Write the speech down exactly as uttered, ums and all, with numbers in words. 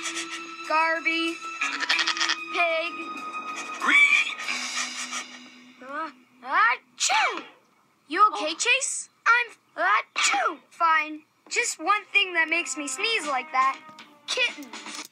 Garby. Pig. Uh, achoo! You okay, Chase? I'm achoo! Fine. Just one thing that makes me sneeze like that. Kittens.